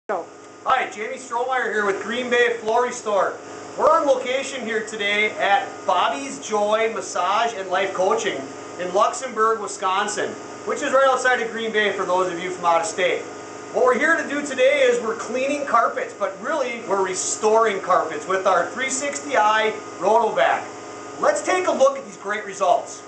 Hi, Jamie Strohmeyer here with Green Bay Floor Restore. We're on location here today at Bobbie's Joy Massage and Life Coaching in Luxemburg, Wisconsin, which is right outside of Green Bay for those of you from out of state. What we're here to do today is we're cleaning carpets, but really we're restoring carpets with our 360i Rotovac. Let's take a look at these great results.